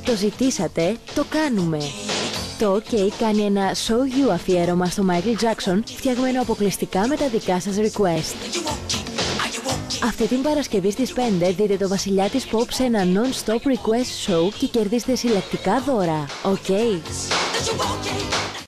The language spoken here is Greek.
Το ζητήσατε, το κάνουμε. Το OK κάνει ένα Show You αφιέρωμα στο Michael Jackson, φτιαγμένο αποκλειστικά με τα δικά σας request. Αυτή την Παρασκευή στις 5 δείτε το βασιλιά της Pop σε ένα non-stop request show και κερδίστε συλλεκτικά δώρα. OK.